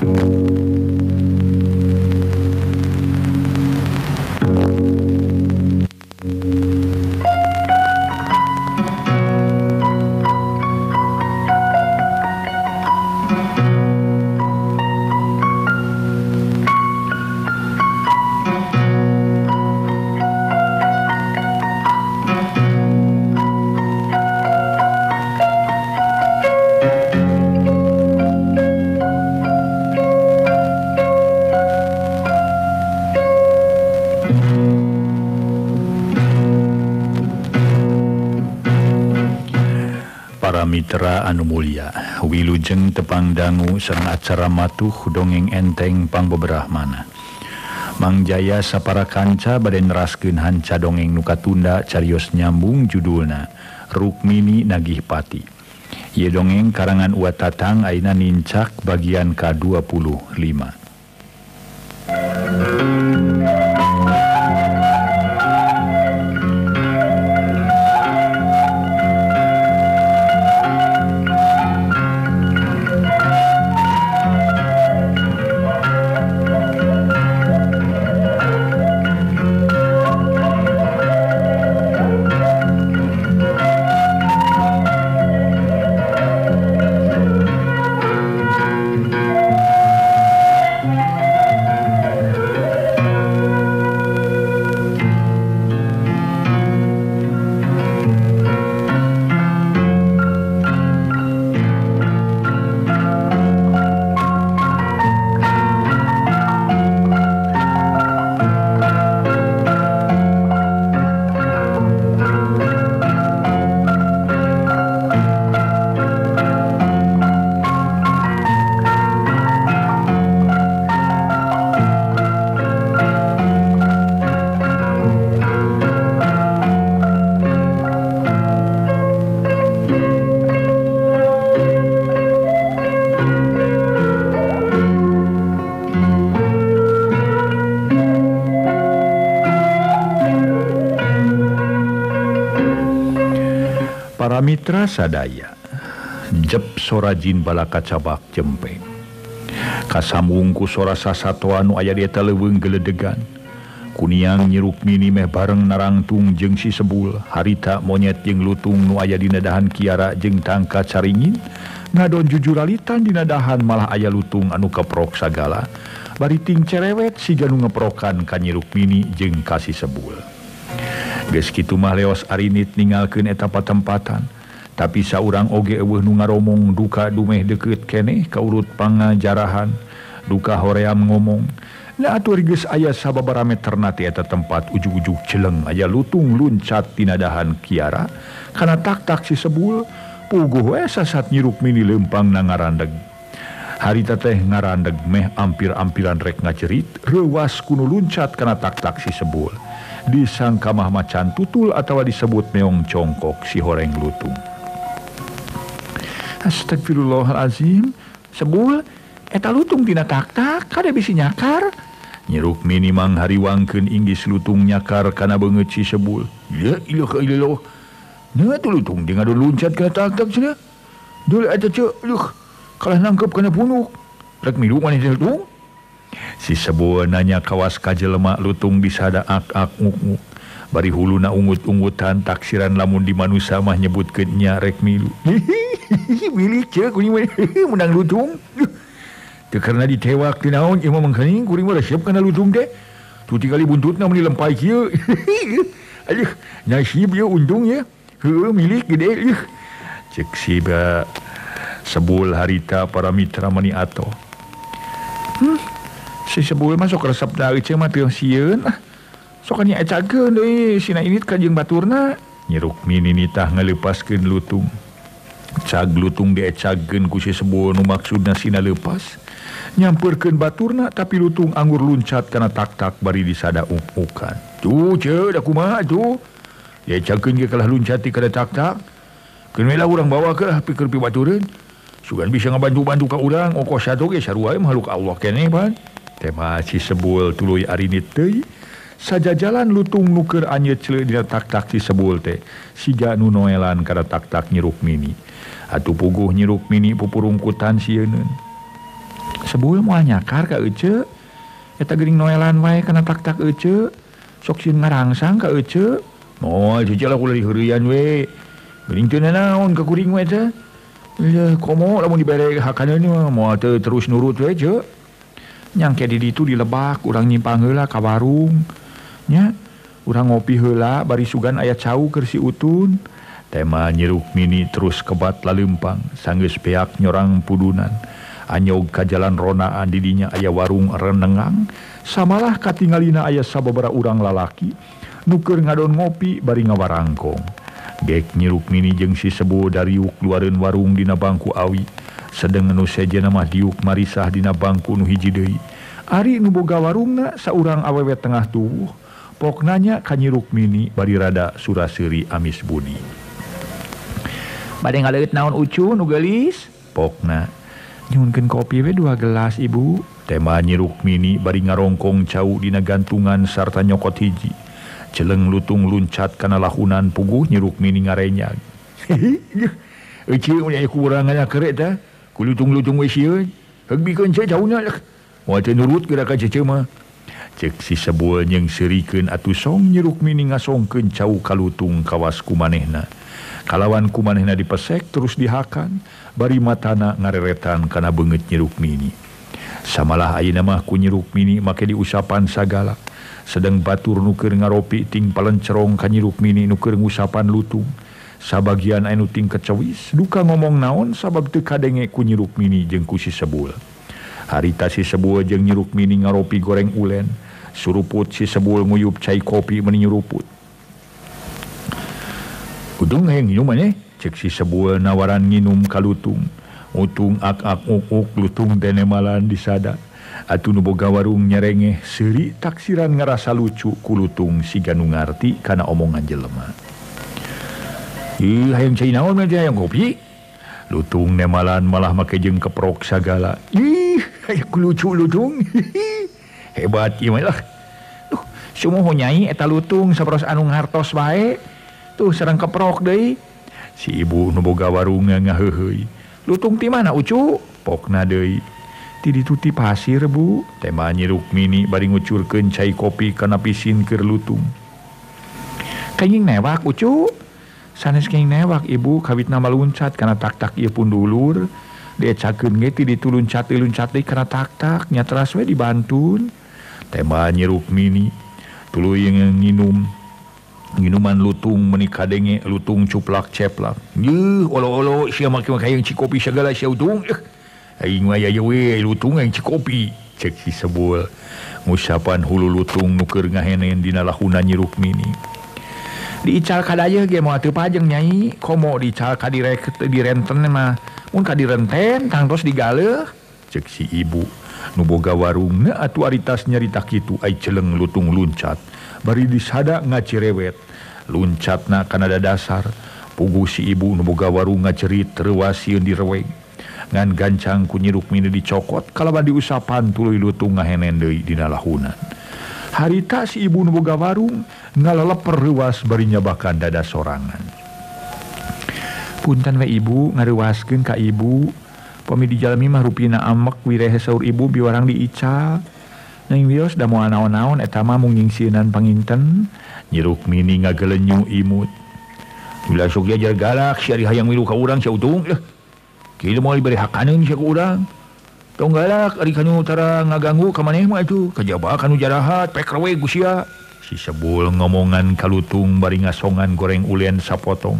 Mitra anu mulia wilujeng tepang dangu sareng acara matuh dongeng enteng pangbeberahmana Mang Jaya sapara kanca bade neraskeun hanca dongeng nu katunda carios nyambung judulna Rukmini Nagih Pati. Ieu dongeng karangan Uwa Tatang ayeuna nincak bagian ka-25. Para mitra sadaya jep sora jin bala kacabak jempeng kasambung ku sora sasatoa anu aya di eta leuweung geledegan kuniang Nyi Rukmini meh bareng narangtung jeung si Sebul harita monyet jeung lutung nu aya dina dahan Kiara jeung tangka caringin ngadon jujuralitan dina dahan malah aya lutung anu keprok sagala bari ting cerewet siga nu ngeprokan ka Nyi Rukmini jeung ka si Sebul. Geus kitu mah leos arinit ninggalkeun eta patempatan tapi saurang oge eueuh nu ngaromong duka dumeh deukeut keneh ka urut pangajarahan duka hoream ngomong na atuh geus aya sababaraha meterna ti eta tempat ujug-ujug celeng aya lutung luncat tina dahan Kiara kana tak-tak si Sebul puguh we sasat Nyi Rukmini leumpang na ngarandeg harita teh ngarandeg meh ampir-ampiran rek ngacerit reuwas kuno luncat kana tak-tak si Sebul disangka mah macan tutul atawa disebut meong congkok si horeng lutung. Astagfirullahalazim, Sebul eta lutung tina tak-tak kada bisi nyakar. Nyi Rukmini mang hariwangkeun inggis lutung nyakar kana beungeut si Sebul. Ya ilah. Nah tu lutung dia ngadon luncat kana tak-tak cenah. Dulu eta ceu kalah nangkep kana punuk. Rek milu maneh lutung. Si Sebul nanya kawas ka jelema lutung disada ak-ak nguk-nguk bari huluna ungut-ungutan taksiran lamun di manusia mah nyebutkeun nya rek milu milik ceu kuring menang lutung teu karena ditewak ti naon ieu mah mangkeuning kuring mah siap kana lutung teh tu tingali buntutna mun dilempay kieu aduh nasib ye untung ye heueuh milik gede cek si Sebul harita para mitra mani ato si Sebul mah sok resep da euceung mah teu sieun sok nya ecakeun deui sina init ka jeung baturna. Nyi Rukmini nitah ngaleupaskeun lutung cag lutung diecagkeun ku si Sebul nu maksudna sina leupas nyampeurkeun baturna tapi lutung anggur luncat kana tak-tak bari disada uk-ukan tuh ceu da kumaha tuh diecagkeun ge kalah luncat ti kana tak-tak keun we lah urang bawa ke pikeun pi batureun sugan bisa ngabantu-bantu ka urang ongkos satu ge sarua makhluk Allah keneh pan. Tema si Sebul tuluy arinit teuy sajajalan lutung nu keur anjeut ceuleuk dina tak-tak si Sebul teh siga nu noelan kana tak-tak Nyi Rukmini atuh puguh Nyi Rukmini pupurungkutan sieun Sebul moal nyakar ka Ece. Eta geuning noelan wae kana tak-tak Ece. Sok sieun ngarangsang ka Ece. Moal cece lah kula diheureuyan we. Geuning teu naon ka kuring we teh. Komo lamun dibere hakaneun mah moal teu terus nurut we ce. Nyangke di ditu dilebak urang nyimpang heula ka warung. Nya, urang ngopi heula bari sugan aya cau keur si Utun. Tema Nyi Rukmini terus kebat lalempang sanggeus beak nyorang pudunan. Anyog ka jalan ronaan di dinya aya warung renengang. Samalah katingalina aya sababaraha urang lalaki nu keur ngadon ngopi bari ngawarangkong. Gek Nyi Rukmini jeung si Sebo dariuk luareun warung dina bangku awi. Sedeng nu sejenna mah diuk marisah dina bangku nu hiji deui. Ari nu boga warungna saurang awewe tengah tuwuh. Pok nanya ka Nyi Rukmini bari rada suraseuri amis budi. Bade ngaleut naon ucu nu geulis? Pokna. Nyuhunkeun kopi we 2 gelas ibu. Tema Nyi Rukmini bari ngarongkong cau dina gantungan sarta nyokot hiji. Celeng lutung luncat kana lahunan puguh Nyi Rukmini ngarenyag. Ece aya kurangan keur eta. Ku lutung-lutung we sieun. Heug bikeun ce cauna lah. Moal teu nurut geura ka cece mah. Cek si Sebul jeung seurikeun atuh song Nyi Rukmini ngasongkeun cau ka lutung kawas ku manehna. Kalawan ku manehna dipesek terus dihakan, bari matana ngareretan kana beungeut Nyi Rukmini. Samalah ayeuna mah ku Nyi Rukmini make diusapan sagala. Sedeng batur nu keur ngaropi ting palencerong ka Nyi Rukmini nu keur ngusapan lutung. Sabagian anu ting kecewis, duka ngomong naon sabab teu kadenge ku Nyi Rukmini jeung ku si Sebul. Harita si Sebul jeung Nyi Rukmini ngaropi goreng ulen, suruput si Sebul nguyup cai kopi meuni nyuruput. Utung hayang nginum maneh, cek si Sebul nawaran nginum ka lutung. Utung ak-ak uk-uk lutung teh nemalan disada. Atuh nu boga warung nyerengeh seuri taksiran ngarasa lucu ku lutung siga nu ngarti kana omongan jelema. Ih hayang cai naon mah hayang kopi? Lutung nemalan malah make jeung keprok sagala. Ih hayang lucu lutung. Hebat ieu mah lah. Duh, sumoho nyai eta lutung saperos anu ngartos bae. Tuh serang keprok deui. Si ibu nu boga warung ngaheuheuy. Lutung ti mana ucu? Pokna deui. Ti ditu ti pasir bu. Tema Nyi Rukmini bari ngucurkeun cai kopi kana pisin keur lutung. Kenging newak ucu. Sanes kenging newak ibu kawitna maluncat kana tak-tak ieu pun dulur. Diecakeun ge ti ditu luncat deui kana tak-tak nya teras we dibantun. Tema Nyi Rukmini tuluy nginum minuman lutung meuni kadenge lutung cuplak ceplak. Yeuh olo-olo sia make hayang cikopi sagala sia utung. Aing mah aya we lutung hayang cikopi. Cek si Sebul ngusapan hulu lutung nu keur ngahenen dina lahunan Nyi Rukmini. Diical kadaya ge moal teu pajeng nyai, komo diical ka direnten mah mun ka direnten tang tos digaleuh. Cek si ibu nu boga warungna atuh aritas nyarita kitu ai celeng lutung luncat. Bari disada ngacirewet. Luncatna kana dadasar. Puguh si ibu nu boga warung ngacerit reuwas sieun direweg. Ngan gancang ku Nyi Rukmini dicokot kalaban diusapan tuluy lutung ngahenen deui dina lahunan. Harita si ibu nu boga warung ngaleleper reuwas bari nyabakan dada sorangan. Punten we ibu ngareuwaskeun ka ibu. Pami di jalmi mah rupina amek wirehe saur ibu biwarang diical. Neng wios da moal naon-naon eta mah mung nyingsieunan panginten. Nyi Rukmini ngagelenyu imut. Ulah sok diajar galak sia hayang milu ka urang sia utung. Kieu moal dibere hakaneun sia ku urang. Tong galak ari kanu tara ngaganggu ka maneh mah atuh. Kajaba kanu jarahat pek rewe ku sia. Si Sebul ngomongan ka lutung bari ngasongan goreng ulen sapotong.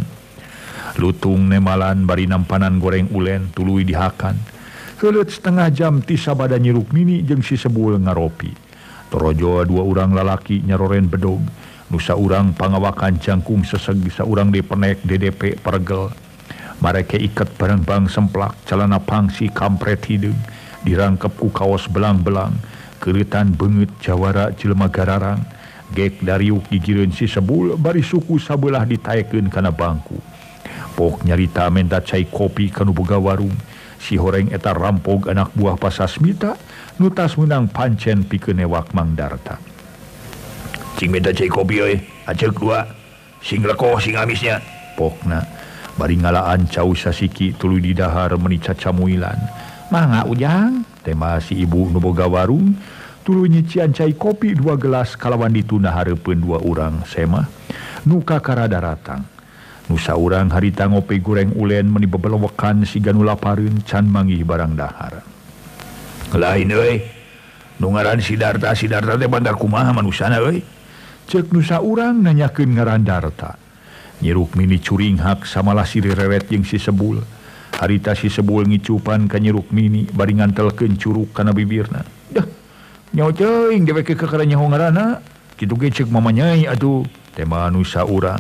Lutung nemalan bari nampanan goreng ulen tuluy dihakan. Heuleut setengah jam ti sabada Nyi Rukmini jeung si Sebul ngaropi. Torojo 2 urang lalaki nyaroren bedog. Nu saurang pangawakan jangkung seseg saurang dipenek DDP pergel. Mareke iket bareng bang semplak calana pangsi kampret hideung dirangkep ku kaos belang-belang. Keuritan beungeut jawara jelema gararang. Gek dariuk gigireun si Sebul bari suku sabelah ditaekeun kana bangku. Pok nyarita menta cai kopi kanu boga warung. Si horeng eta rampog anak buah Pasasmita nu tas meunang pancen pikeun ewak Mang Darta. Cing menta cai kopi euy, aceuk 2. Sing lekoh sing amisnya. Pokna bari ngalaan cau sasiki tuluy di dahar meuni cacamuilan. Mangga ujang, tema si ibu nuboga warung tuluy nyician cai kopi 2 gelas kalawan dituna hareupeun 2 urang sema nu kakarada ratang nu saurang harita ngopi goreng ulen meni bebelewekan siga nu lapareun can manggih barang dahar lain euy nu ngaran Sidarta teh bandar kumaha manusana euy cek nu saurang nanyakeun ngaran Darta Nyi Rukmini curing hak samalah si reret jeung si Sebul. Harita si Sebul ngicupan ka Nyi Rukmini bari ngantelkeun curug kana bibirna. Dah, nyaho ceuing dewek ke kakara nyaho ngaranna. Kitu ge ceuk Mama Nyai atuh. Teh mah nu saurang.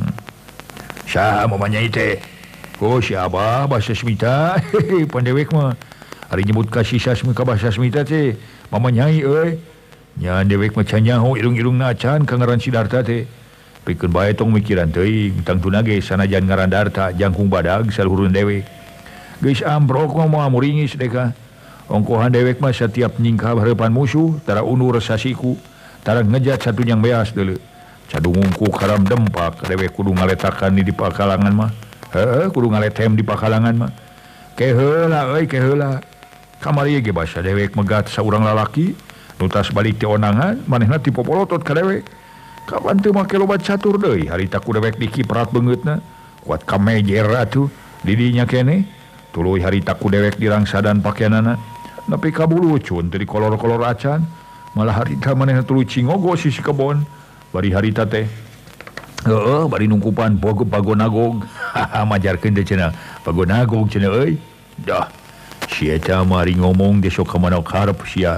Saha Mama Nyai teh? Ko si Abah bahasa Smita. Pandewek mah. Ari nyebut ka si Sasmi ka bahasa Smita teh. Mama Nyai euy. Nya dewek mah can nyaho irung-irungna acan ka ngaran Sidarta teh. Pikeun bae tong mikiran teuing tang tuna ge sanajan ngaran Darta jangkung badag saluhureun dewek. Geus ambrok mah moal muringis deka. Ongkohan dewek mah setiap nyingkap hareupan musuh tara undur sasiku, tara ngejat satu yang beas deuleu. Cadungungku karam dempak dewek kudu ngaletakan di pakalangan mah. Heuh kudu ngaletem di pakalangan mah. Ke heula euy ke heula. Kamari ge basa dewek megat saurang lalaki nu tas balik ti onangan manehna ti popolotot ka dewek. Kapan teu make loba catur deui harita ku dewek dikiprat beungeutna kuat ka mejer atuh di dinya keneh tuluy harita ku dewek dirangsadan pakaianana nepi ka bulucun teu dikolor-kolor acan malah harita manehna tuluy cingogo sisi kebon bari harita teh heueuh bari nungkupan bagonagog majarkeun teh cenah bagonagog cenah euy dah si eta mari ngomong ge sok ka manok hareup sia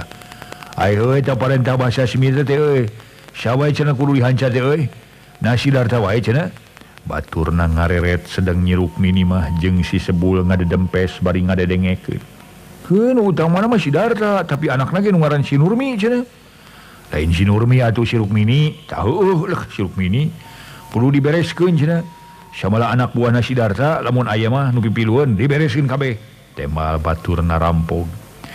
ai heueuy ta parentah bahasa Smita teh euy Syawai cenah kudu dihancat teh euy. Nasi Darta wae cenah. Baturna ngareret sedang Nyi Rukmini mah jeung si Sebul ngadedempes bari ngadedengekeun. Keun utamana mah si Darta, tapi anakna ge nu ngaran si Nurmi cenah. Lain si Nurmi atuh si Rukmini, tahu si Rukmini kudu dibereskeun cenah. Samala anak buahna si Darta lamun aya mah nu pipilueun dibereskeun kabeh. Temal baturna rampog.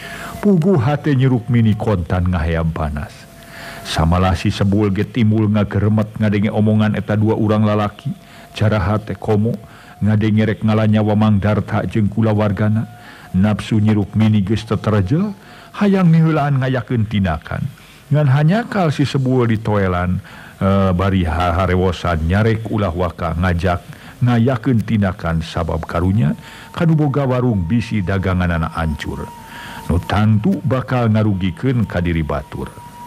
Puguh hate Nyi Rukmini kontan ngahayam panas. Samalah si Sebul ge timbul ngageremet ngadenge omongan eta 2 urang lalaki jaraha teh komo ngadenge rek ngalanyawa Mang Darta jeung kulawargana nafsu Nyi Rukmini geus teterejel hayang miheulaan ngayakeun tindakan ngan hanyakal si Sebul ditoelan bari harewosan nyarek ulah waka ngajak ngayakeun tindakan sabab karunya kanu boga warung bisi daganganana hancur nu tantu bakal ngarugikeun ka diri batur.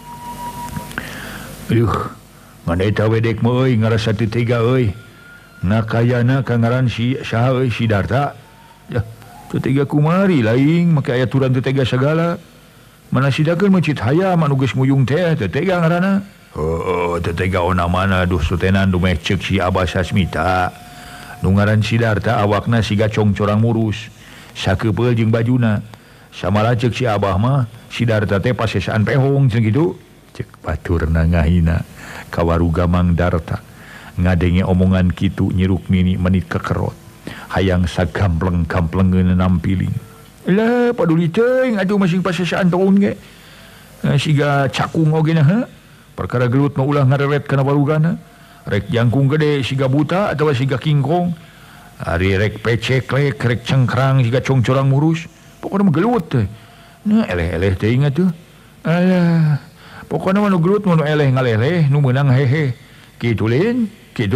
Ngan eta wedek mah euy ngarasa teu tega euy. Nakayana ka ngaran si saha euy si Darta. Ya, teu tega kumari laing make aya aturan teu tega sagala. Mana sidakeun mencit hayam anu geus nguyung teh teu tega ngaranna. Heuh, teu tega ona mana duh sutenan dumeh ceuk si Abah Sasmita. Nu ngaran si Darta awakna siga congcorang murus. Sakeupeul jeung bajuna. Samala ceuk si Abah mah si Darta teh pasesaan pehong cenah kitu. Cek baturna ngahina kawaruga Mang Darta ngadenge omongan kitu Nyi Rukmini menit kekerot hayang sagampleng-gamplengeun nampiling lah paduli teuing atuh masing pasesaan taun ge siga cakung oge na perkara gelut mah ulah ngareret kana warugana rek jangkung gede siga buta atawa siga kingkong ari rek pecek rek cengkrang siga congcorang murus pokona mah gelut teh nah eleh-eleh teuing atuh alah pokoknya mah nu gelut nu eleh ngaleleh nu meunang hehe kitu lin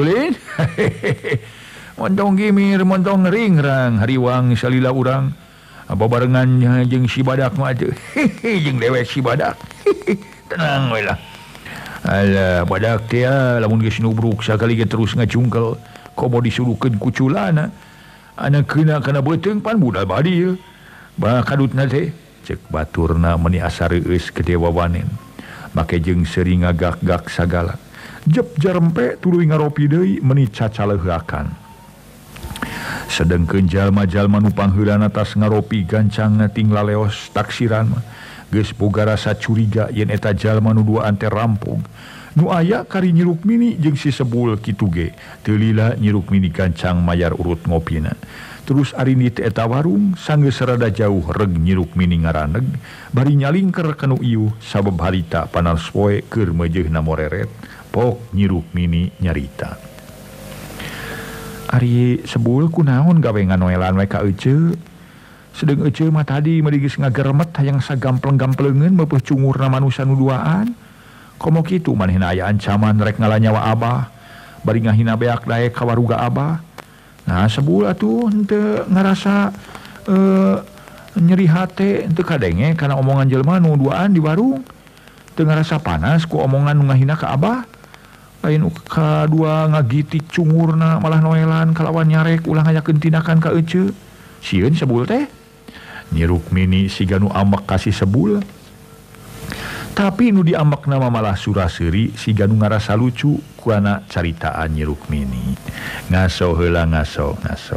montong gimir montong ringrang hariwang salila urang babarengan jeung si badak mah teh jeung dewek si badak tenang we lah alah badak teh lamun geus nubruk sakali ge terus ngacungkel komo disuruhkeun ku culana anakeuna kana beuteung pan budal badi bah kadutna teh cek baturna meni asareueus gede wawanen make jeung sering ngagak-gak sagala jep jarempe tuluy ngaropi deui meni cacaleuhakan sedengkeun jalma-jalma nu pangheulana tas ngaropi gancang ting laleos taksiran mah geus boga rasa curiga yen eta jalma nu duaan teh rampog nu aya kari Nyi Rukmini jeung si Sebul kitu ge teu lila Nyi Rukmini gancang mayar urut ngopina. Terus ari di eta warung sanggeus rada jauh reg Nyi Rukmini ngaraneg bari nyalingker kanu ieu sabab harita panas poe keur meujeuhna moreret pok Nyi Rukmini nyarita ari Sebul kunaon gawe nganoelan we ka euceuk sedang ece mah tadi merigis ngageremet hayang sagampleng-gamplengeun meupeut cungurna manusia nu duaan. Komo kitu manehna aya ancaman rek ngalah nyawa abah. Bari ngahina beak daek ka waruga abah. Nah sebulan tuh henteu ngarasa nyeri hate henteu kadenge kana omongan jelema nu duaan di warung. Teu ngarasa panas ku omongan nu ngahina ka abah. Lain kadua ngagiti cungurna malah noelan kalawan nyarek ulah ngayakeun tindakan ka ece. Sieun sebul teh. Nyi Rukmini siga nu ambek kasih sebul. Tapi nu diambek nama malah suraseuri siga nu ngarasa lucu ku anak caritaan Nyi Rukmini. Ngaso heula ngaso.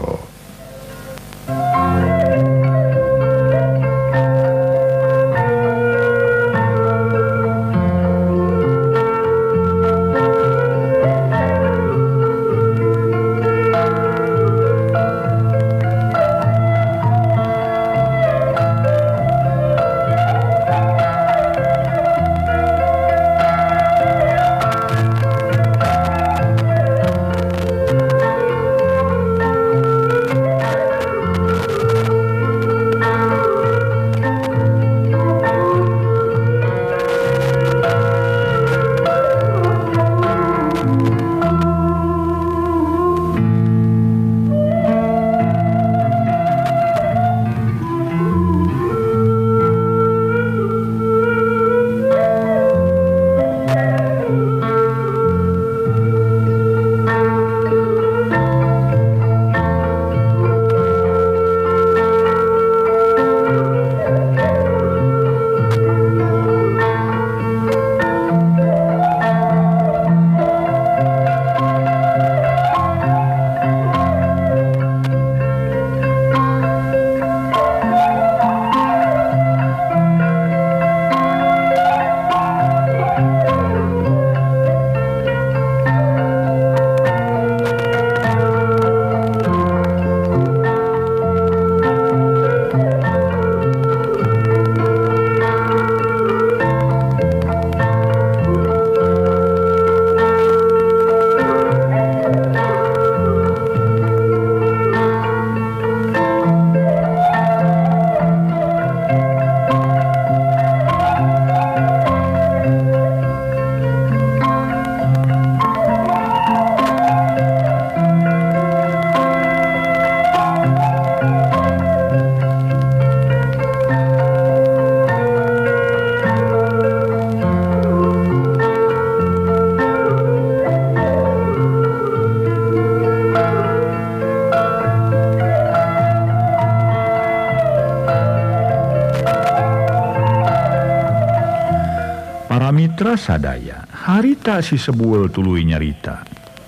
Mitra sadaya harita si sebul tuluy nyarita.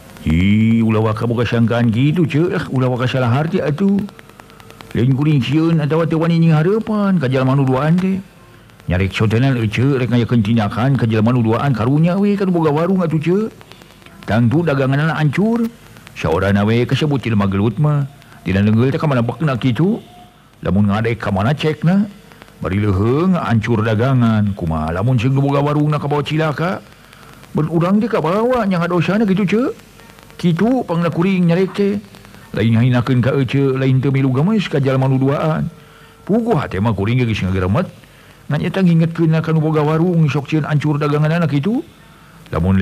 Ulah waka boga sangkaan gitu ceuh, ulah waka salah harti atuh. Lain kuring sieun atawa teu wani nying hareupan ka jalma nu duaan teh. Nyarek sotenan ece rek ngayakeun tindakan ka jalma nu duaan karunya we kan boga warung atuh ceuh. Tangtu daganganna hancur. Saorana we kasebut ti lemah gelut mah. Dina leungeul teh ka mana bekna kitu. Lamun ngadek ka mana cekna. Bari leuheung hancur dagangan kumaha lamun sing boga warungna ka bawa cilaka ben urang teh ka bawa nya ngadosana kitu ceu kitu pangna kuring nyarek teh lain hinakeun ka ece lain teu milu games ka jalma nu duaan puguh teh mah kuring geus ngageremet ngan eta ngingetkeun ka nu boga warung sok cieun hancur daganganna kitu lamun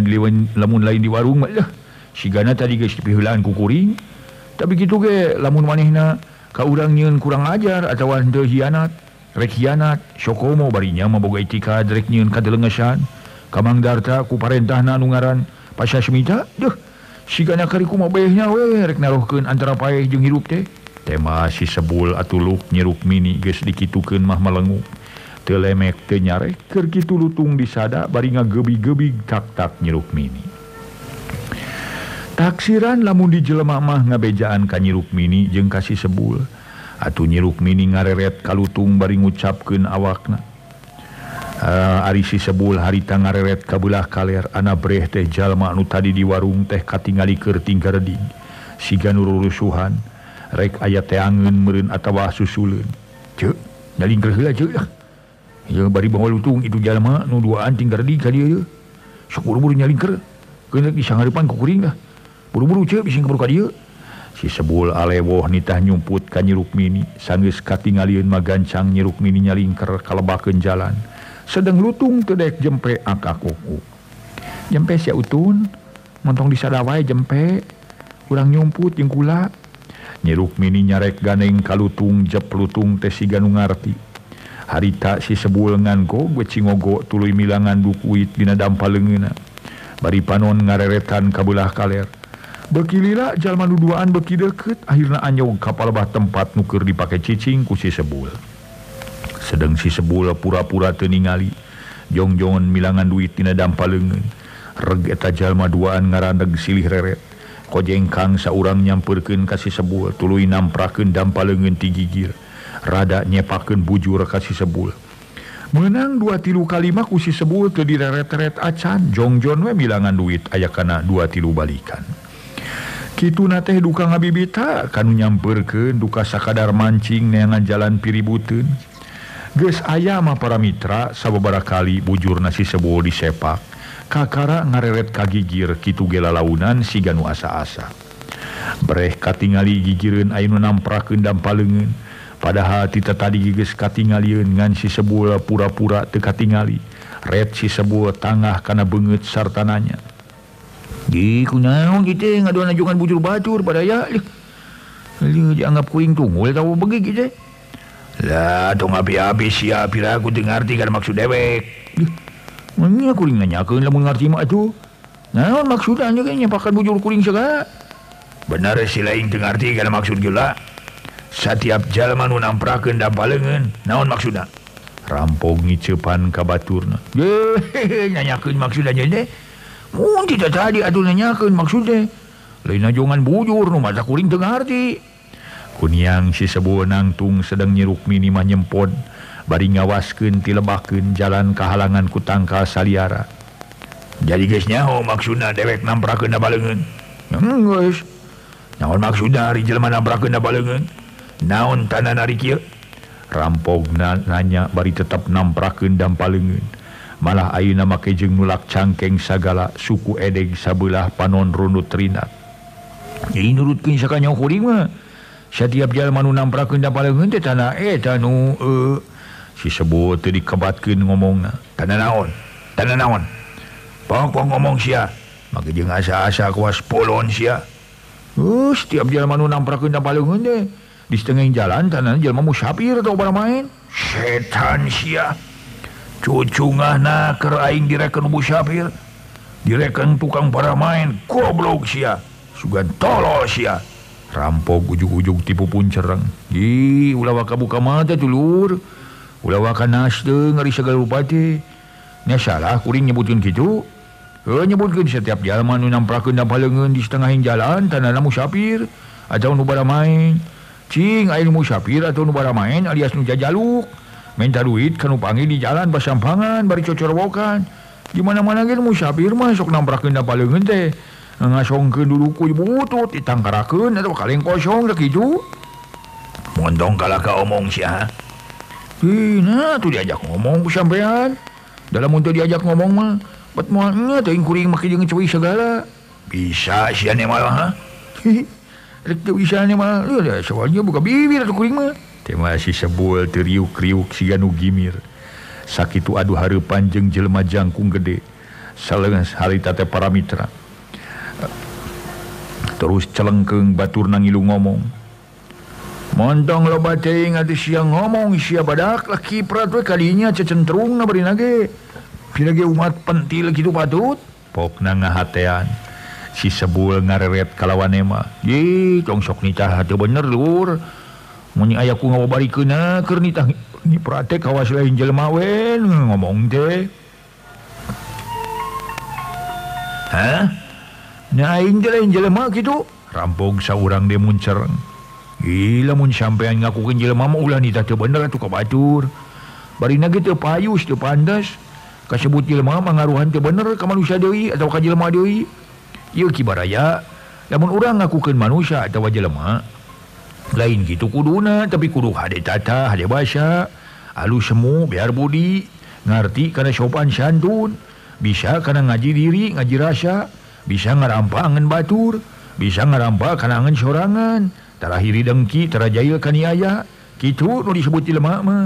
lain di warung mah lah sigana tadi geus dipiheulaan ku kuring tapi kitu ge lamun manehna ka urang nyieun kurang ajar atawa henteu hianat rek hianat, Sokomo barinya maboga itikad rek nyieun kadelengesan, Kamang Darta ku parentahna anu ngaran Pasasmita, deuh, sigana kariku mah beehnya we rek narohkeun antara paeh jeung hirup teh. Tema si sebul atuluk Nyi Rukmini geus dikitukeun mah malengu. Teu lemek teu nyarek keur kitu lutung disada bari ngagebi-gebi tak-tak Nyi Rukmini. Taksiran lamun dijelema mah ngabejaan ka Nyi Rukmini jeung ka si sebul. Atuh Nyi Rukmini ngareret kalutung bari ngucapkeun awakna. Ari si sebul harita ngareret ka beulah kaler ana breh teh jalma anu tadi di warung teh katingali keur tinggareding. Siga nu rurusuhan rek aya teangeun meureun atawa susuleun. Ceuk, nyalingker heula ceuk lah. Ya bari bawa lutung itu jalma nu duaan tinggareding ka dieu. Sok buru-buru nyalingker. Keun rek disangarepan ku kuring lah. Buru-buru ceuk bising kabur ka dieu. Si sebul alewoh nitah nyumput ka Nyi Rukmini sanggeus katingalieun magancang Nyi Rukmini nyalingker kalebakeun jalan sedang lutung teu daek jempe akakuku. Jempe sia utun montong disadawai jempe urang nyumput jeung kula. Nyi Rukmini nyarek ganeng ka lutung jep lutung teh siga nu ngarti. Harita si sebul nganggo gue cingogo tuluy milangan dukuit dina dampaleungeuna. Bari panon ngareretan ka beulah kaler. Beuki lila jalma nu duaan beuki deukeut akhirna anyog ka palebah tempat nu keur dipake cicing ku si sebul. Sedeng si sebul pura-pura teu ningali jongjongan milangan duit dina dampaleungeun. Reg eta jalma duaan ngarandeg silih reret. Kojengkang saurang nyampeurkeun ka si sebul tuluy namprakeun dampaleungeun ti gigir. Rada nyepakeun bujur ka si sebul. Meunang 2-3 kali mah ku si sebul teu direret-ret acan jongjon we milangan duit aya kana 2-3 balikan. Kituna teh duka ngabibita kanu nyampeurkeun duka sakadar mancing neangan jalan piributeun. Geus aya mah para mitra sababaraha kali bujurna si sebul disepak kakara ngareret ka gigir kitu ge lalaunan siga nu asa-asa. Breh katingali gigireun aya nu namprakeun dampaleungeun padahal tita tadi geus katingalieun ngan si sebul pura-pura teu katingali. Ret si sebul tangah kana beungeut sarta nanya. Di kunaon kitu ngaduan ajukan bujur batur pada ya. Lieu dianggap kuring tunggul tahu begi kitu. Lah tong api-api sia pira aku teu ngarti kana maksud dewek. Nya kuring nanyakeun lamun ngarti mah atuh. Naon maksudna nya nyepakan bujur kuring segala? Bener si lain teu ngarti kana maksud geula. Satiap jalma nu namprakeun dampaleungeun, naon maksudna? Rampog ngiceupan ka baturna. Ye, nanyakeun maksudna nya teh. Mun tidak tadi atuh nanyakeun maksudnya lain ajongan bujur nu mata kuring teu ngarti. Kuniang si sebul nangtung sedang Nyi Rukmini mah nyempod bari ngawaskeun ti lebakeun jalan kahalangan ku tangkal saliara. Jadi geus nyaho maksudna dewek namprakeun dampaleungeun? Geus. Naon maksudna ari jelema namprakeun dampaleungeun? Naon tanana ari kieu? Rampogna nanya bari tetep namprakeun dampaleungeun. Malah ayeuna make jeung nulak cangkeng sagala suku edeg sabelah panon runut rinat. Jadi nurutkeun sakanyaho kuring mah satiap jalma nu namprakeun dampaleungeun teh tana eta nu si sebut teu dikebatkeun ngomongna. Tana naon? Tana naon? Pok ngomong sia. Make jeung asa-asa kuas polon sia. Setiap jalma nu namprakeun dampaleungeun teh di setengah jalan tana jalma musafir atau bara main. Setan sia. Cucungahna keur aing direken musafir, direken tukang paramain, goblok sia, sugan tolol sia. Rampog ujug-ujug tipu pun cereng. Di ulah waka buka mata tulur, ulah waka nasdeung ari sagala rupa teh. Nya salah kuring nyebutkeun kitu. Nyebutkeun setiap jalma nu namprakeun dampaleungeun di setengahing jalan tanana musafir atawa nu bara main. Cing aya nu musafir atawa nu bara main alias nu jajaluk. Minta duit kanu panggil di jalan basampangan bari cocorobokan. Di mana-mana ge musafir mah sok namprakeun dampaleungeun teh ngasongkeun dulu ku butut ditangkarakeun atawa kaleng kosong da kitu. Montong kalaka omong sia. Nah tuh diajak ngomong ku sampean. Dalam mun teu diajak ngomong mah bet moal nya teuing kuring make jeung cuy segala. Bisa sia ne mah. Rek teu bisa ne mah. Lah soalnya buka bibir atuh kuring mah. Tema si sebul teriuk-riuk siga nu gimir. Sakitu adu hareupan jeung jelema jangkung gede. Saleungeus harita teh para mitra. Terus celengkeung baturna ngilu ngomong. Montong loba teuing atuh sia ngomong sia badak laki prat we kadinya cecentrungna barina ge. Pira ge umat pentil kitu patut. Pokna ngahatean. Si sebul ngareret kalawane mah. Ye, tong sok nitah teu bener lur. Mun aya ku ngabarikeunna keur nitah ni prate kawas lain jelema we ngomong teh. Hah? Nya aing teh lain jelema kitu. Rampog saurang de mun cereng. Gila mun sampean ngakukeun jelema mah ulah nitah teu bener atuh ka batur. Barina ge teu payus teu pantes. Kasebut jelema mah ngaruhan teu bener ka manusia deui atawa ka jelema deui. Ieu kibaraya lamun urang ngakukeun manusia atawa jelema lain gitu kuduna tapi kudu hade tata hade bahasa alus semu biar budi ngarti kana sopan santun bisa kana ngaji diri ngaji rasa bisa ngarampangan batur bisa ngarampa kanangan sorangan tarahiri dengki terajaya kaniaya kitu nu disebut jelema mah.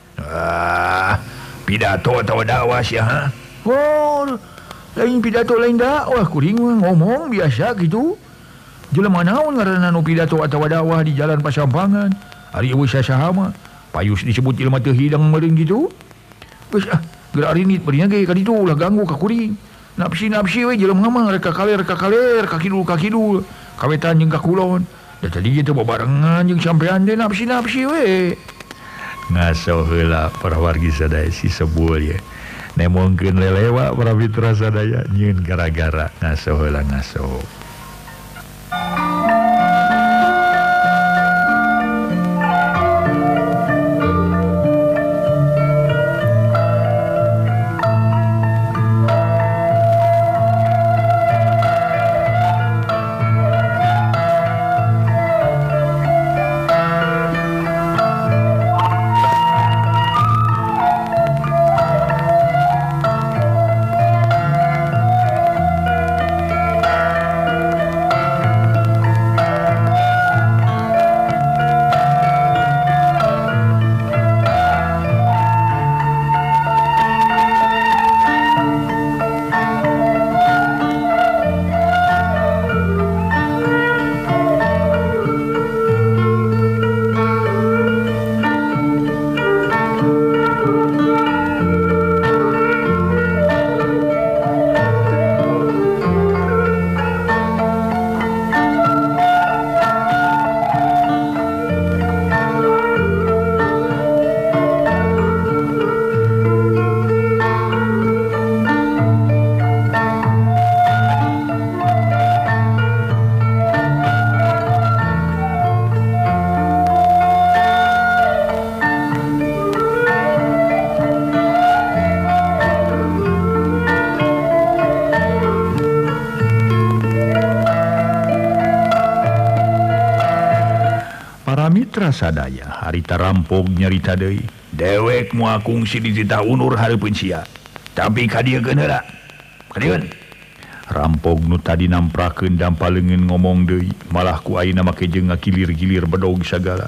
Pidato atau dakwah sih ha? Oh, lain pidato lain dakwah kuring mah ngomong biasa gitu. Jelema naon ngaranna nu pidato atau dakwah di jalan Pasampangan? Ari eueuh saha mah payus disebut jelema teu hidang meureun gitu. Geus geura arinit beuring ge ka ditu ulah ganggu ka kuring. Napsi we jelema mah rek ka kaler ka kidul kawetan jeung ka kulon. Da tadi gitu babarengan jeung sampean teh napsi we. Ngaso heula para wargi sadaya si Sebul ye. Nemongkeun lelewa para mitra sadaya nyieun gara-gara ngaso heula ngaso. Mitra sadaya harita rampog nyarita deui. Dewek moal kungsi di titah unur hareupeun sia. Tapi kadieun heula. Kadieun. Rampog nu tadi namprakeun dampaleungeun ngomong deui, malah ku ayeuna make jeung ngakilir-gilir bedog sagala.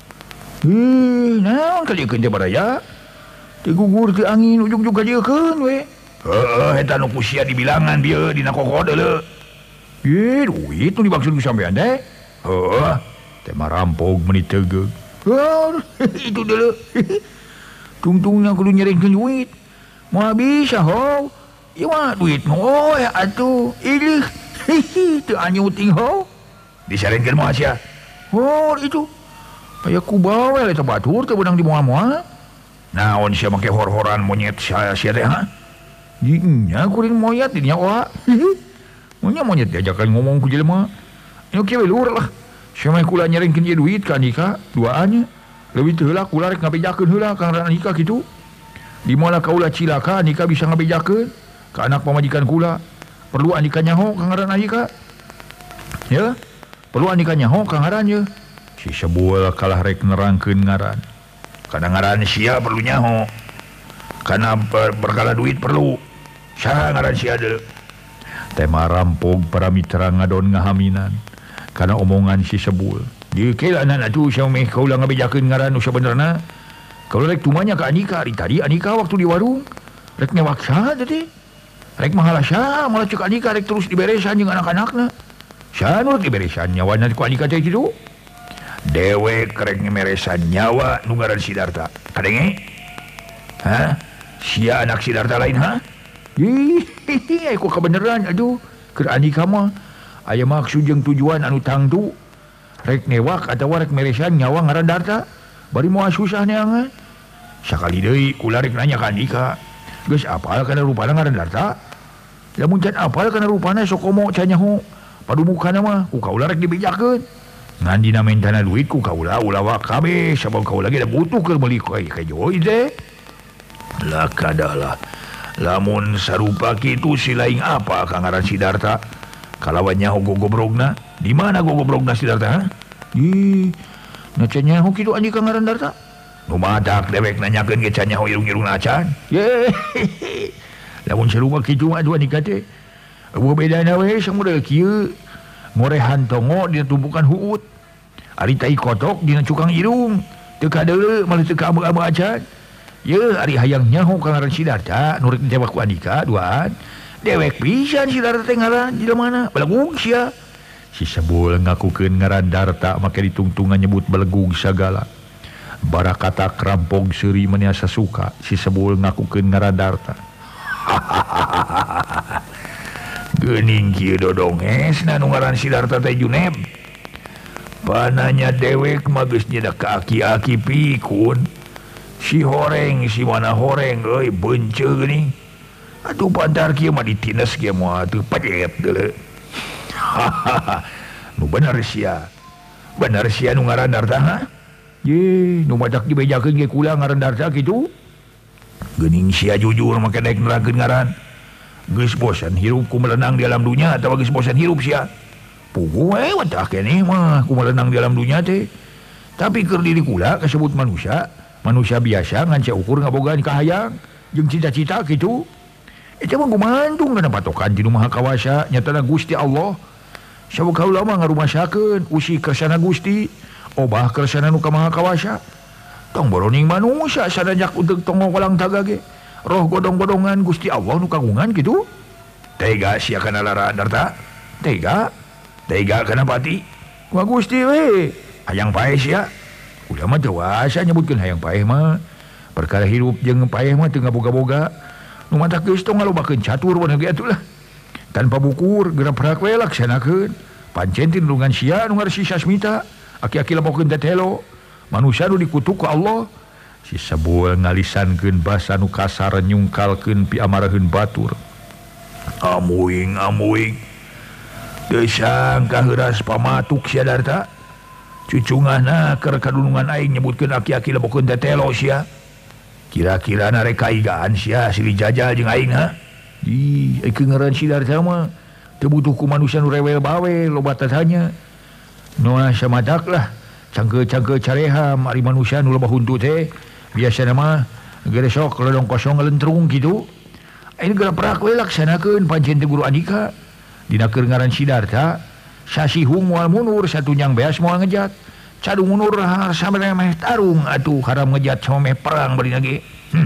Naon kadieun teh baraya? Teu gugur teu angin ujug-ujug kadieun we. Eta nu ku sia dibilangan bieu dina kokod heula. Duit nu dimaksud ku sampean teh? Tema rampog menit tegeg. Itu dulu. Tungtungnya kudu nyerengkeun duit. Moal bisa ho. Ieu mah duit no ya atuh. Ilih. Teu anyuting ho. Disarengkeun moal sia. Itu. Aya ku bawel eta batur teu beunang di moal-moal. Naon sia make hor-horan monyet sia teh ha? Nya kuring monyet di nya wa. Monyet diajakan ngomong ku jelema. Nya kieu lur lah. Siapa kula nyerengkeun ieu duit ka Andika duaannya leuwih teu heula kula rek ngabejakeun heula ka Andika kitu. Di moal kaula cilaka Andika bisa ngabejakeun ka anak pamajikan kula. Perlu Andika nyaho ka ngaran Andika. Ya, perlu Andika nyaho ka ngarannya. Si Sebul kalah rek nerangkeun ngaran. Kana ngaran sia perlu nyaho. Kana berkala duit perlu. Saha ngaran sia deui. Tema rampog para mitra ngadon ngahaminan. Karena omongan si Sebul. Dia kelana atuh sia meh kaula ngabejakeun ngaran nu sabenerna. Kaula rek tumanya ka Andika ari tadi Andika waktu di warung rek ngewak saha teh. Rek mahala saha malah ceuk Andika rek terus diberesan jeung anak-anakna. Saha nu rek diberesan nyawana ku Andika teh kitu? Dewek rek ngemeresan nyawa nu ngaran Sidarta. Kadenge? Sia anak Sidarta lain ha? Ku kebeneran aduh keur Andika mah aya maksud jeung tujuan anu tangtu rek newak atawa rek meresan nyawa ngaran Darta bari moal susah neangan. Sakali deui kula rek nanya ka Andika, geus apal kana rupana ngaran Darta? Lamun can apal kana rupana sok komo can nyaho. Padumukana mah ku kaula rek dibejakeun. Ngan dina mentana duit ku kaula ulah kabeh sabab kaula ge da butuh keur meuli kajoy teh. Lah kadalah. Lamun sarupa kitu si laing apa ka ngaran Sidarta? Kalawan nyaho gogobrogna, di mana gogobrogna Sidarta ha? Na can nyaho kitu Andika ngaran Darta? Nu madak dewek nanyakeun ge can nyaho irung-irungna acan. Lamun sarupa kitu mah atuh Andika teh. Eueuh bedana we sang model kieu. ngorehan tongo dina tumpukan huut. Ari tai kotok dina cukang irung. Teu kadeuleu malah teu kaameu-ameu acan. Ye ari hayang nyaho ka ngaran Sidarta nu rek ditembak ku Andika duaan. Dewek pisan Sidarta teh ngaran jelemana Balegug sia. Si Sebul ngakukeun ngaran Darta make ditungtungan nyebut Balegug sagala. Barakata kerampog seuri meniasa suka si Sebul ngakukeun ngaran Darta. Geuning kieu dodongesna nu ngaran Sidarta teh Juneb. Pananya dewek mah geus nyedak ka aki-aki pikun. Si horeng si mana horeng euy beunceug geuning. Atuh pantar kieu mah ditines kieu mah atuh pajet deuleu. Nu bener sia. Bener sia nu ngaran Darta ha? Ye, nu madak dibejakeun ge kula ngaran Darta kitu. Geuning sia jujur make daek nerangkeun ngaran. Geus bosan hirup ku melenang di alam dunia atawa geus bosan hirup sia. Pugu we wadah keneh mah ku melenang di alam dunia teh. Tapi keur diri kula kasebut manusia, manusia biasa ngan ukur ngabogaan kahayang jeung cita-cita kitu. Eta mah gumantung kana patokan ti Nu Maha Kawasa nyatana Gusti Allah. Sabab kaula mah ngarumasakeun usi kersana Gusti, obah kersana Nu Maha Kawasa. Tong boroning manusia sadanjak udeg tongo kolang taga ge. Roh godong-godongan Gusti Allah nu kagungan gitu. Tega sia kana lara Darta. Tega kana pati. Ku Gusti we. Hayang paeh sia. Ulah mah dewasa nyebutkeun hayang paeh mah. Perkara hirup jeung paeh mah teu ngaboga-boga. Nu mata geus tong ngalobakeun catur wana ge atuh lah. Tanpa bukur gerak-gerak we laksanakeun. Pancen tinulungan sia nu ngarsi Sasmita. Aki-aki lamokeun tetelo. Manusia nu dikutuk ku Allah. Si Sebul ngalisankeun basa nu kasar nyungkalkeun pi amaraheun batur. Amuing. Teu sangka heuras pamatuk sia Darta. Cucungahna keur kadunungan aing nyebutkeun aki-aki lamokeun tetelo sia. Kira-kira na rek kaigaan sia silih jajal jeung aing ha. Ih, ai ngaran si Darta mah teu butuh ku manusia nu rewel bawel loba tatanya. Noah samadak lah. Cangke-cangke careham ari manusia nu loba huntu teh. Biasana mah geresok lodong kosong ngelentrung gitu. Aing geura perak we laksanakeun pancen teh Guru Andika. Dina keur ngaran Sidarta, sasihung moal munur satunyang beas moal ngejat. Cadung munur samemeh tarung atuh haram ngejat sama meh perang bari ge.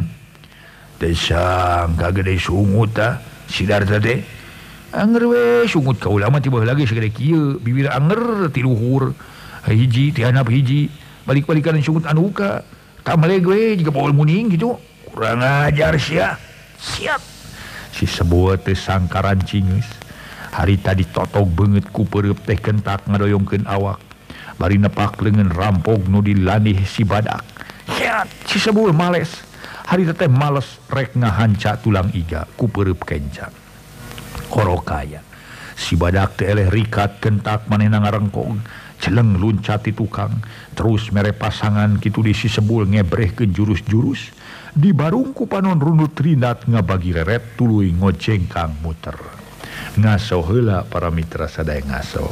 Teu sangka gede sungut tah Sidarta teh. Anger we sungut kaula mah ti baheula ge sagede kieu, bibir anger ti luhur. Hiji ti handap hiji, balik-balikan sungut anu uka. Tameleg we jiga baul muning gitu. Kurang ajar sia. Siap. Si Sebul teh sangkaran cingeus. Harita ditotog beungeut ku peureup teh kentak ngadoyongkeun awak. Bari nepak leungeun rampog nu dilanih si badak. Siap. Si Sebul males. Harita teh males rek ngahanca tulang iga ku peureup kenca. Korokaya. Si badak teh eleh rikat kentak manehna ngarengkong. Celeng luncat di tukang. Terus mere pasangan kitu di si Sebul ngebrehkeun jurus-jurus. Di barungku panon runut rindat ngabagi reret tuluy ngojengkang muter. Ngaso heula para mitra sadaya ngaso.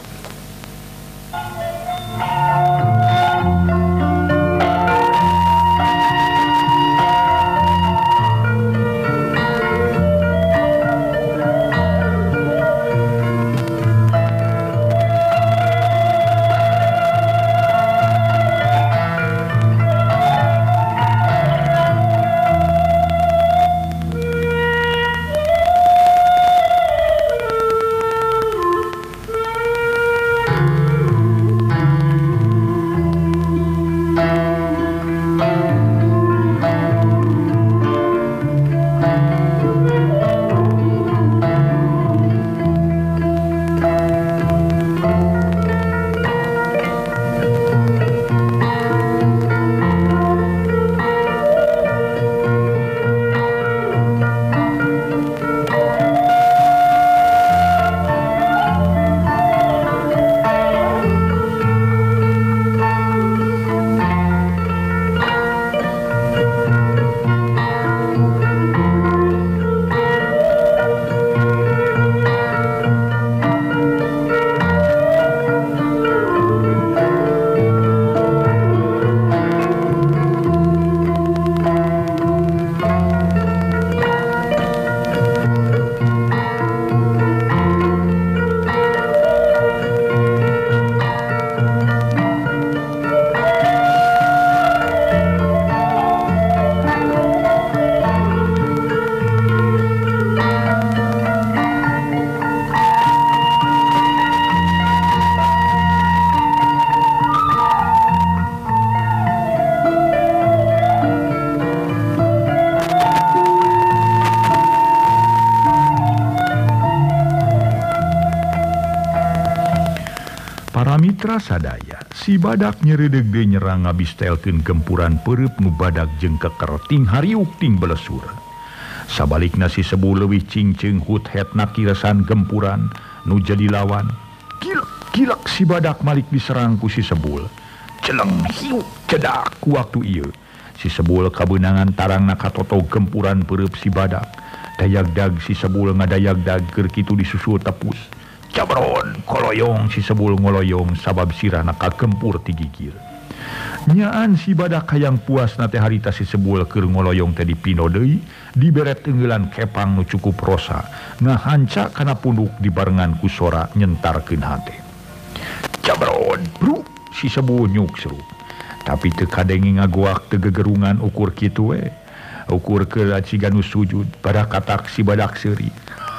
Mitra sadaya si badak nyeredegde nyerang ngabistelkeun gempuran pereup nu badak jeung keker ting hariuk ting belesur. Sabalikna si Sebul leuwih cingceung hut hetna kiresan gempuran nu jadi lawan. Kilak si badak malik diserang ku si Sebul. Celeng hiu cedak ku waktu ieu. Si Sebul kabeunangan tarangna katoto gempuran pereup si badak. Dayagdag si Sebul ngadayagdag keur kitu disusul tepus. Cabron koloyong si Sebul ngoloyong sabab sirahna kagempur ti gigir. Nyaan si badak hayang puas nate harita si Sebul keur ngoloyong teh dipino deui diberet tenggelan kepang nu cukup rosa ngahanca kana punduk dibarengan ku sora nyentarkeun hate. Cabron bro si Sebul nyuk seru. Tapi teu kadenge ngagoak teu gegerungan ukur kitu we. Ukur keur aciganu sujud pada katak si badak seuri.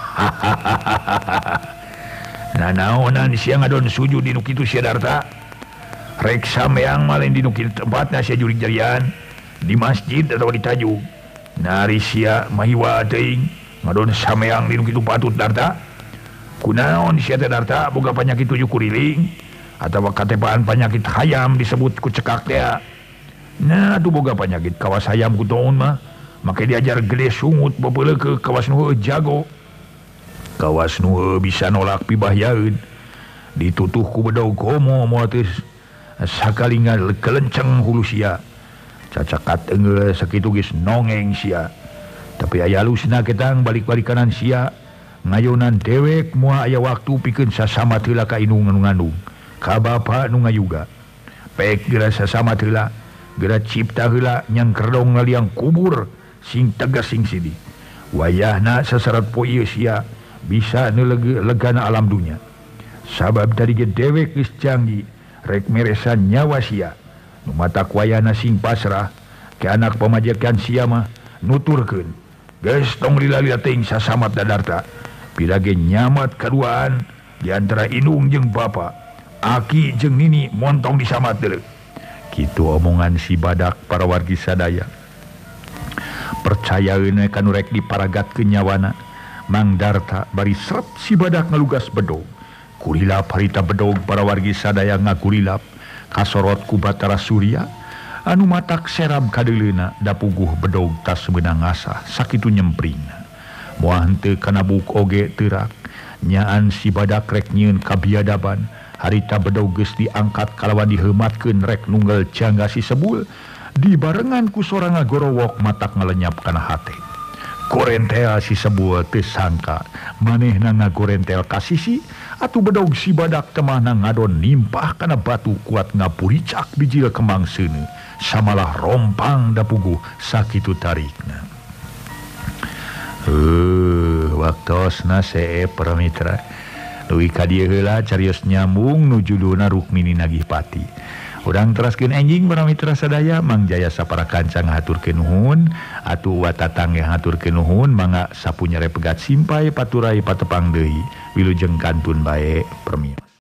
Nah naonan sia ngadon sujud di nu kitu sia Darta. Rek sameang malen di nu kitu tempatna sia jurig jarian di masjid atau di tajuk. Nari sia mahiwa teuing ngadon sameang di nu kitu patut Darta. Kunaon sia teh Darta boga panyakit tujuh kuriling atawa katepaan penyakit hayam disebut ku cekak teh. Nah tu boga penyakit kawas hayam ku taun mah make diajar gede sungut bebeuleuh ke kawas nu jago. Kawas nu bisa nolak pibahyaeun ditutuh ku bedog komo moal teu sakalinga kelenceng hulu sia cacakat engeul sakitu geus nongeng sia tapi aya halusna ketang balik-balikanan sia ngayonan dewek moal aya waktu pikeun sasama heula ka indung nu ngandung ka bapa nu ngayuga pek geura sasama heula geura cipta heula nyang kerdong ngaliang kubur sing tegas sing sidi wayahna sasarat poe ieu sia bisa legana alam dunia sabab dari dewek geus canggih rek meresan nyawa sia nu matak wayahna sing pasrah ke anak pamajikan sia mah nuturkeun geus tong lila-lila teuing sasamat dadarta pirage nyamat kaduaan di antara indung jeung bapa aki jeung nini montong disamat deuleu kitu omongan si badak para wargi sadaya percayaeun kanu rek diparagatkeun nyawana. Mang Darta bari seret si badak ngalugas bedog. Kurilap harita bedog para wargi sadaya ngakurilap kasorot ku Batara Surya anu matak seram kadeuleuna da puguh bedog tas sebenang asah sakitu nyempringna. Moal henteu kana buk oge teurak nyaan si badak rek nyieun kabiadaban harita bedog geus diangkat kalawan diheumatkeun rek nunggal jangga si Sebul dibarengan ku sora ngagorowok matak ngalenyap kana hate. Gorentel si Sebul teu sangka manehna ngagorentel ka sisi atuh bedog si badak temahna ngadon nimpah kana batu kuat ngapuricak bijil kembang seuneu samalah rompang da puguh sakitu tarikna. Waktosna see para mitra leuwih ka dieu heula carios nyambung nuju duna Rukmini nagih pati. Urang teraskeun enjing para mitra sadaya Mang Jaya sapara kanca ngahaturkeun nuhun atuh watatang ngahaturkeun nuhun mangga sapunya repegat simpai paturai patepang deui wilujeng kantun bae permios.